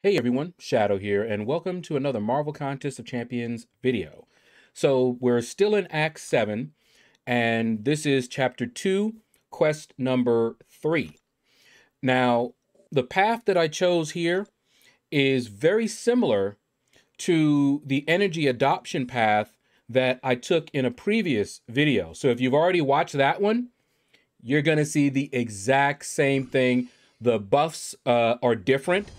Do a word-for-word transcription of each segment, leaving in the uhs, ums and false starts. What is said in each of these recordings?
Hey everyone, Shaedow here, and welcome to another Marvel Contest of Champions video. So we're still in Act seven, and this is Chapter two, Quest number three. Now, the path that I chose here is very similar to the energy adoption path that I took in a previous video. So if you've already watched that one, you're going to see the exact same thing. The buffs uh, are different.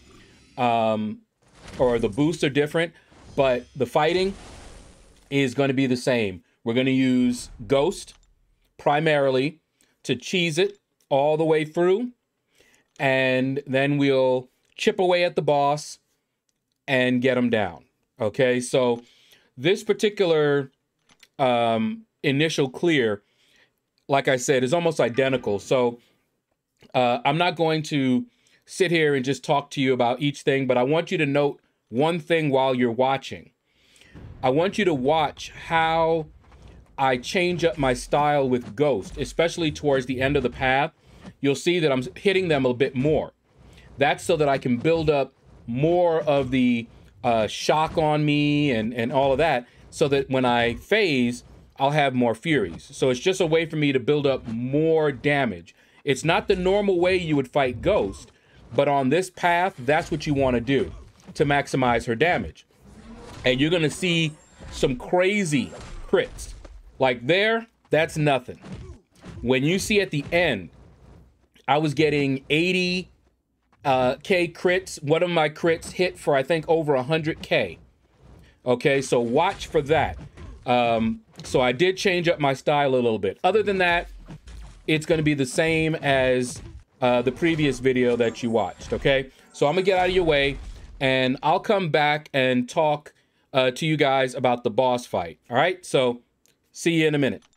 Um, or the boosts are different, but the fighting is going to be the same. We're going to use Ghost primarily to cheese it all the way through, and then we'll chip away at the boss and get him down. Okay, so this particular um, initial clear, like I said, is almost identical. So uh, I'm not going to sit here and just talk to you about each thing, but I want you to note one thing while you're watching. I want you to watch how I change up my style with Ghost, especially towards the end of the path. You'll see that I'm hitting them a bit more. That's so that I can build up more of the uh, shock on me and, and all of that, so that when I phase, I'll have more Furies. So it's just a way for me to build up more damage. It's not the normal way you would fight Ghost, but on this path, that's what you want to do to maximize her damage. And you're going to see some crazy crits. Like there, that's nothing. When you see at the end, I was getting eighty uh, K crits. One of my crits hit for, I think, over one hundred K. Okay, so watch for that. Um, so I did change up my style a little bit. Other than that, it's going to be the same as Uh, the previous video that you watched. Okay, so I'm gonna get out of your way and I'll come back and talk uh, to you guys about the boss fight. All right, so see you in a minute.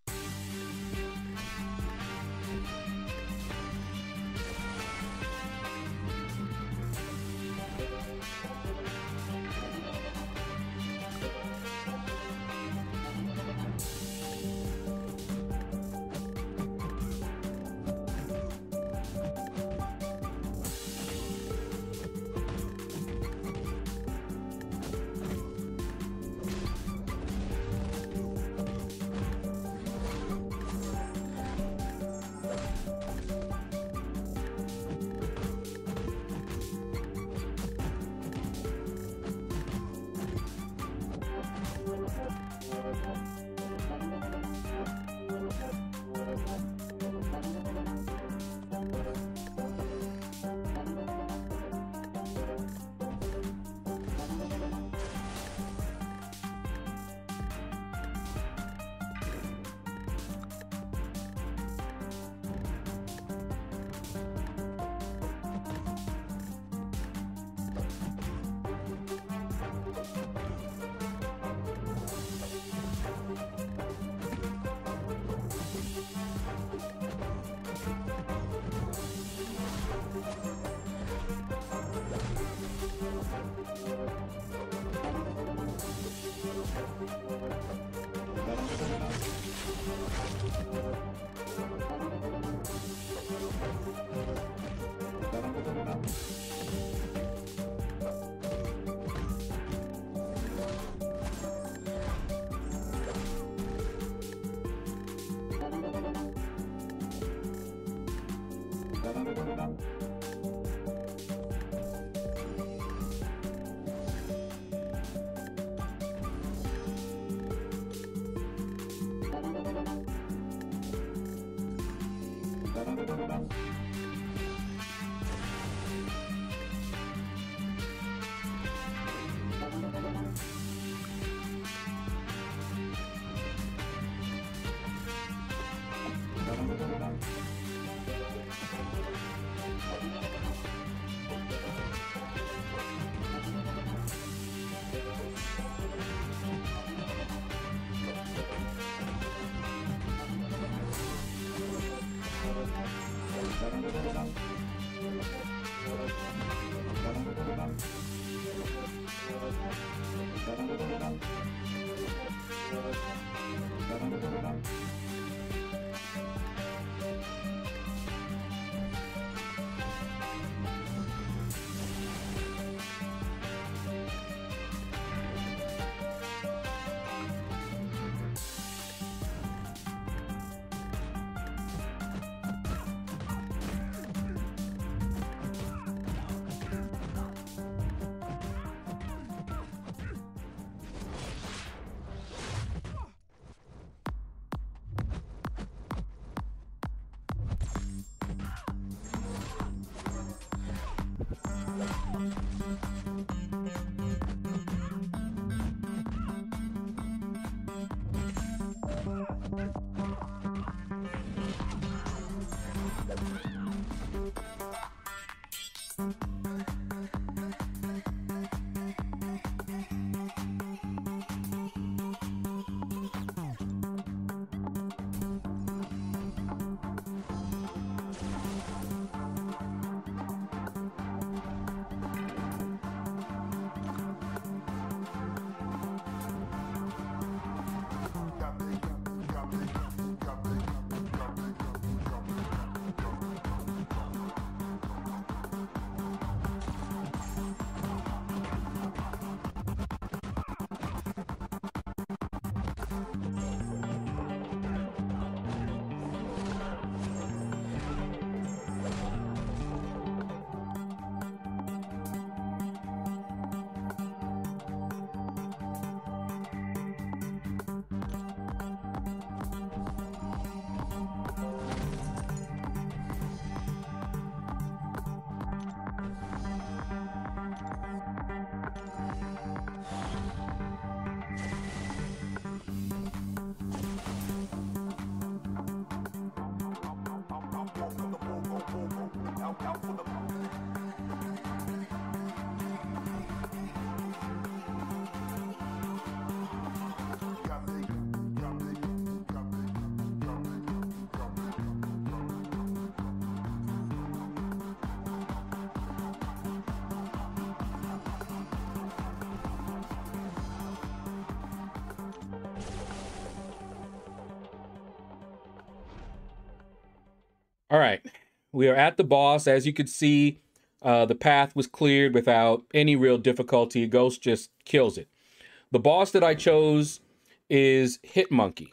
All right, we are at the boss. As you could see, uh, the path was cleared without any real difficulty. Ghost just kills it. The boss that I chose is Hitmonkey.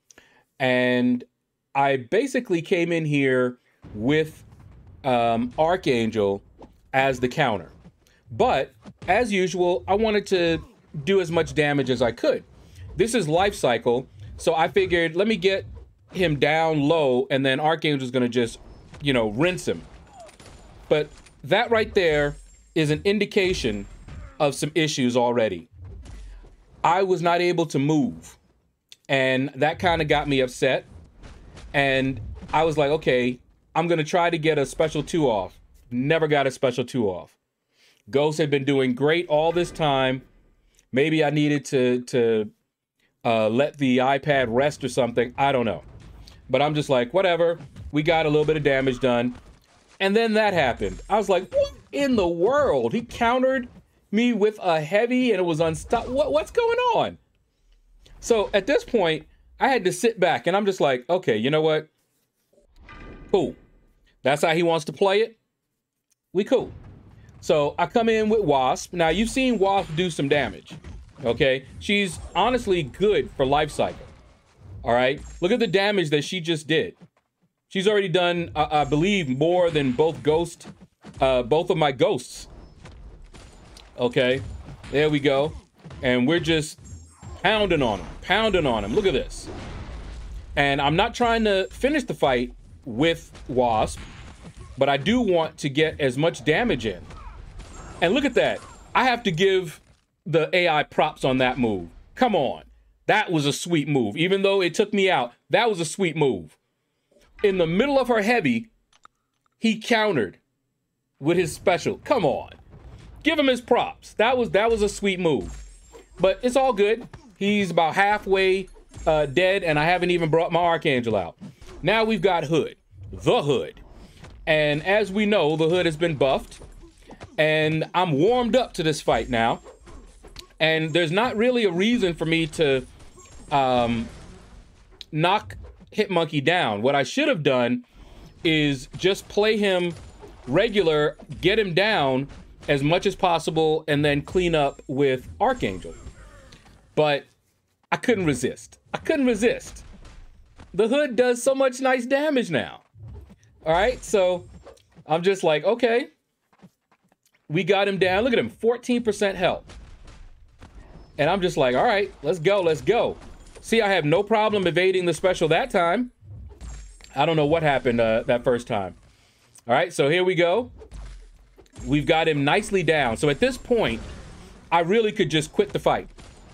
And I basically came in here with um, Archangel as the counter. But, as usual, I wanted to do as much damage as I could. This is life cycle, so I figured, let me get him down low, and then Archangel's gonna just, you know, rinse him. But that right there is an indication of some issues already. I was not able to move, and that kind of got me upset. And I was like, okay, I'm gonna try to get a special two off. Never got a special two off. Ghost had been doing great all this time. Maybe I needed to, to uh, let the iPad rest or something. I don't know. But I'm just like, whatever. We got a little bit of damage done. And then that happened. I was like, what in the world? He countered me with a heavy and it was unstuck. What, what's going on? So at this point, I had to sit back and I'm just like, okay, you know what? Cool. That's how he wants to play it. We cool. So I come in with Wasp. Now you've seen Wasp do some damage. Okay. She's honestly good for life cycle. All right. Look at the damage that she just did. She's already done, uh, I believe, more than both ghost, uh, both of my ghosts. Okay. There we go. And we're just pounding on him, pounding on him. Look at this. And I'm not trying to finish the fight with Wasp, but I do want to get as much damage in. And look at that. I have to give the A I props on that move. Come on. That was a sweet move. Even though it took me out, that was a sweet move. In the middle of her heavy, he countered with his special. Come on. Give him his props. That was that was a sweet move. But it's all good. He's about halfway uh, dead, and I haven't even brought my Archangel out. Now we've got Hood. The Hood. And as we know, the Hood has been buffed. And I'm warmed up to this fight now. And there's not really a reason for me to um, knock Hitmonkey down. What I should have done is just play him regular, get him down as much as possible, and then clean up with Archangel. But I couldn't resist. I couldn't resist. The Hood does so much nice damage now. All right, so I'm just like, okay. We got him down. Look at him, fourteen percent health. And I'm just like, all right, let's go, let's go. See, I have no problem evading the special that time. I don't know what happened uh, that first time. All right, so here we go. We've got him nicely down. So at this point, I really could just quit the fight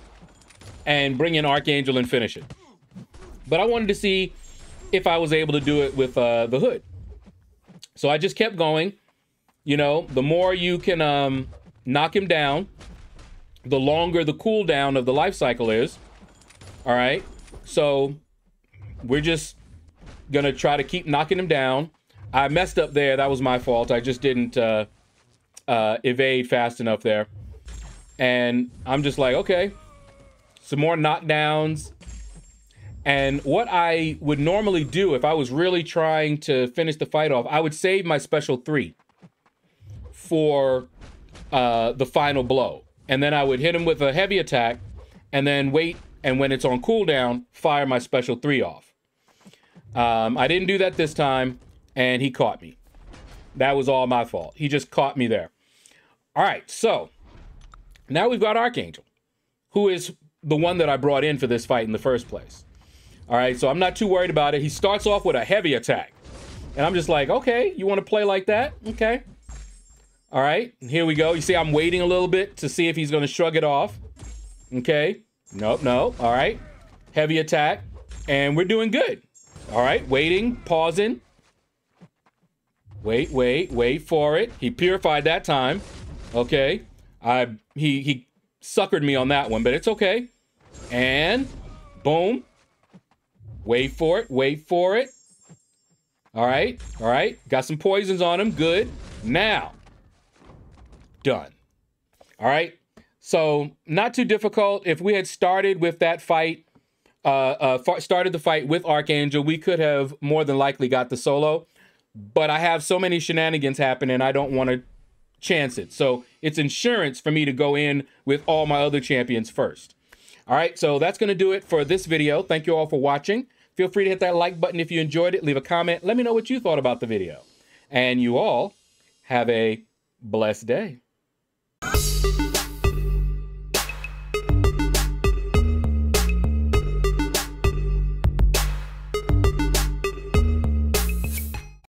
and bring in Archangel and finish it. But I wanted to see if I was able to do it with uh, the Hood. So I just kept going. You know, the more you can um, knock him down, the longer the cooldown of the life cycle is. All right. So we're just going to try to keep knocking him down. I messed up there. That was my fault. I just didn't uh, uh, evade fast enough there. And I'm just like, okay, some more knockdowns. And what I would normally do if I was really trying to finish the fight off, I would save my special three for uh, the final blow. And then I would hit him with a heavy attack and then wait. And when it's on cooldown, fire my special three off. Um, I didn't do that this time, and he caught me. That was all my fault. He just caught me there. All right, so now we've got Archangel, who is the one that I brought in for this fight in the first place. All right, so I'm not too worried about it. He starts off with a heavy attack. And I'm just like, okay, you want to play like that? Okay. All right, here we go. You see, I'm waiting a little bit to see if he's going to shrug it off. Okay. Nope, no. All right. Heavy attack. And we're doing good. All right. Waiting. Pausing. Wait, wait, wait for it. He purified that time. Okay. I he he suckered me on that one, but it's okay. And boom. Wait for it. Wait for it. All right. All right. Got some poisons on him. Good. Now. Done. All right. So not too difficult. If we had started with that fight, uh, uh, started the fight with Archangel, we could have more than likely got the solo. but I have so many shenanigans happening, I don't want to chance it. So it's insurance for me to go in with all my other champions first. All right, so that's going to do it for this video. Thank you all for watching. Feel free to hit that like button if you enjoyed it. Leave a comment. Let me know what you thought about the video. And you all have a blessed day.